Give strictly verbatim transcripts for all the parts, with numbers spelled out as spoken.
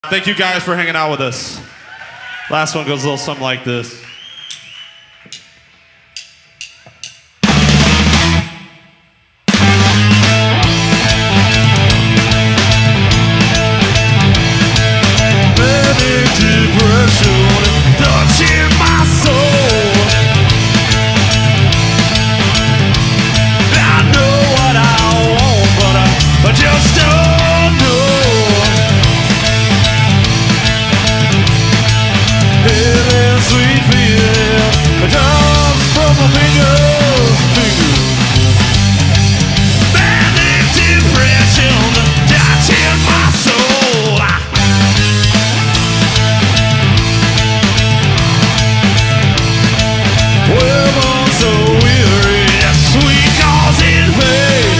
Thank you guys for hanging out with us. Last one goes a little something like this. Manic depression touching my soul. I know what I want, but I, I just don't know. Heaven, sweet feeling, drops from my fingers, fingers. Manic depression touching my soul. Well, I'm so weary, sweet cause in pain.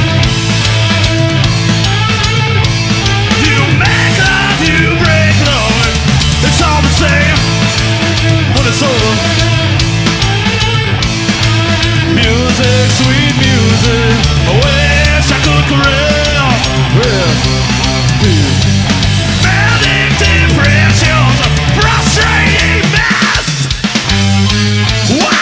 You make love, you break love, it's all the same when it's over. Music, sweet music, I wish I could caress, caress, dude. Manic depression's a frustrating mess. Wow!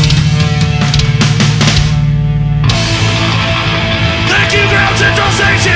Central Station!